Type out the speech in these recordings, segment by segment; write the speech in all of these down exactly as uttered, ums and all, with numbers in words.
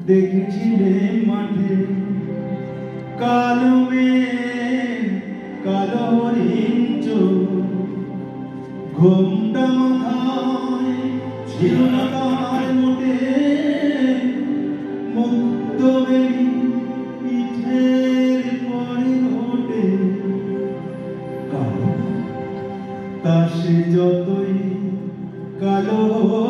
দেখেছিলে মাঠে কালো মেঘ কালো হরিণ ঘোমটা মাথায় ছিল না তার মোটে মুক্ত বেরি পিঠের পরে ঘটে কালো তা সে যতই কালো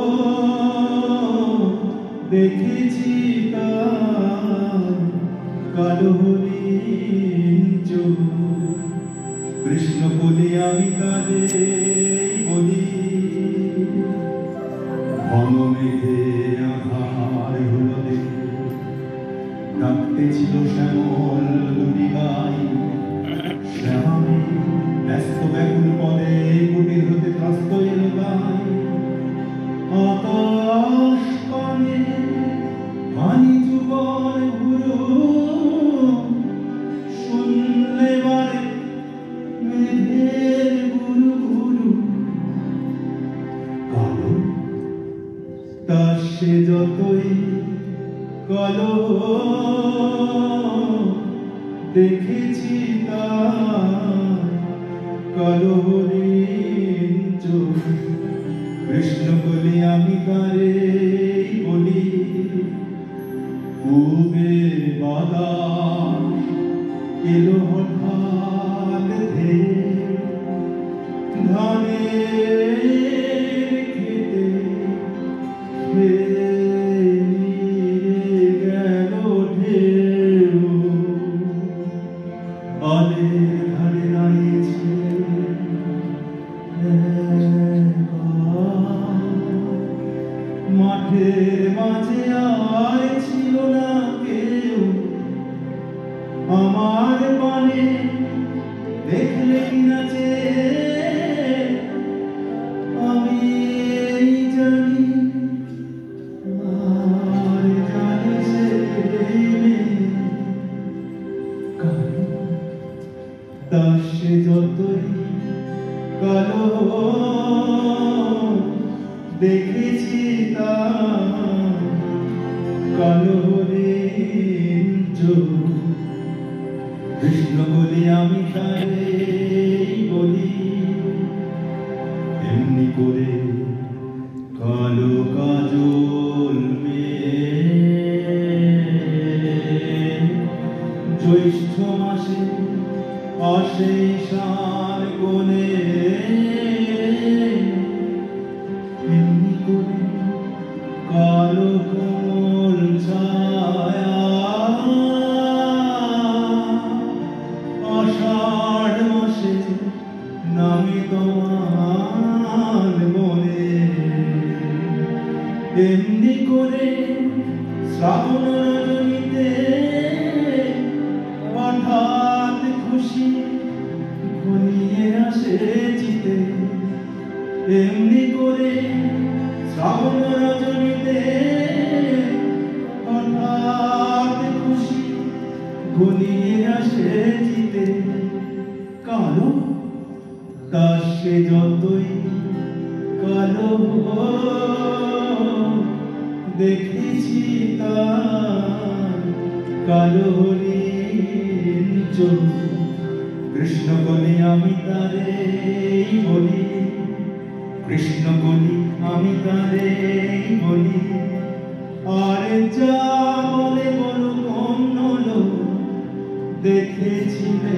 দেখেছি তার কালো হরিণ চোখ কৃষ্ণ বলে আমি তারে বলি ঘন মেঘে আধার হলো দেখে ডাকতে ছিল শ্যামল দুটি গাই শ্যামে ব্যস্ত ব্যাকুল পদে কুটির হতে ত্রস্ত এলো গাই আকাশ পানে পানি যুগল ঘুরু শুনলে বারে মেঘের গুরু গুরু কালো তা সে যতই কালো দেখেছি তার কালো হরিণ চোখ কৃষ্ণ বলি আমি তারে বলি পূবে বাতাস এলো হঠাৎ ধেয়ে ধানের খেতে ফেলিয়ে গেল ঢেউ আলের ধারে দাঁড়িয়েছে মাঠের মাঝে আর ছিল না কেউ আমার পানে দেখলে কিনা যে আমি জানি আর জানি সে তা সে যতই কালো দেখেছি তার কালো হরিণ চোখ কৃষ্ণ বলি আমি তারে বলি এমনি করে কালো কাজল জ্যৈষ্ঠ মাসে আসে ঈশান কোণে এমনি করে কালো কোমল ছায়া আষাঢ় মাসে নামে তোমার মনে এমনি করে শ্রাবণ রজনীতে হঠাৎ খুশি ঘনিয়ে আসে চিতে এমনি করে শ্রাবণ রজনীতে হঠাৎ খুশি ঘনিয়ে আসে চিতে কালো তা সে যতই কালো দেখেছি তার কালো হরিণ চোখ কৃষ্ণ বলি আমি তারে বলি কৃষ্ণ বলি আমি তারে বলি আর যা বলে বলো কন্নল দেখেছিলে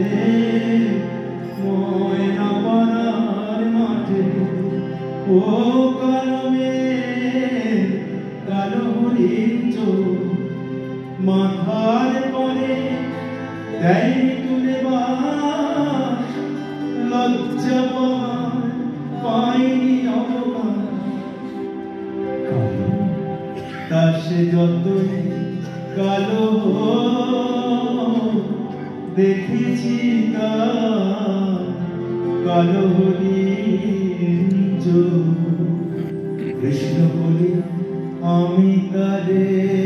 ময়না পাড়ার মাঠে ও কালো মেঘ কালো হরিণ চোখ মাথার পরে দেয়নি তুলে বাস লজ্জা পায়নি অবকাশ কালো তা সে যতই কালো দেখেছি তার কালো হরিণ চোখ কৃষ্ণ বলি আমি তারে